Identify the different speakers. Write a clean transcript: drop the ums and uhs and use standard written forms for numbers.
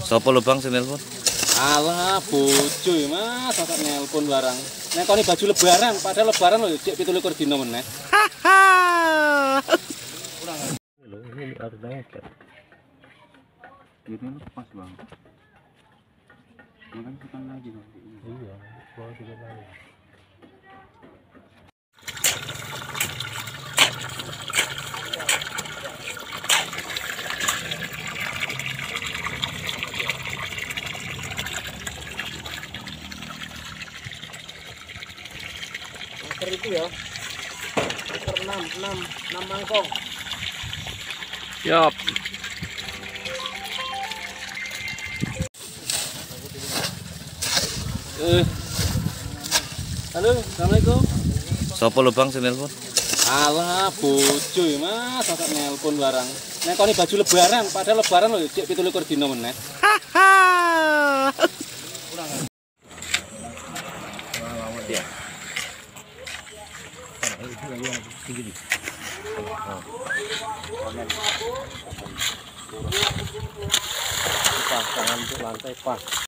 Speaker 1: Sopo lo bang sing nelpon?
Speaker 2: Alah bojo Mas, kok nelpon barang. Nekoni baju lebaran, padahal lebaran lho cek 17 dina meneh.
Speaker 1: Ini harus banget kan.
Speaker 3: Ini pas bang. Makan sekan lagi nanti.
Speaker 1: Iya, bawa 3 kali.
Speaker 2: Masker itu ya. Masker 6 mangkok.
Speaker 1: Siap.
Speaker 2: Halo, assalamualaikum.
Speaker 1: Sopo lo bang sing nelpon?
Speaker 2: Alah bojo Mas, kok nelpon barang. Nekoni baju lebaran, padahal lebaran lho cek 17 dina meneh.
Speaker 1: Pas tangan lantai pas.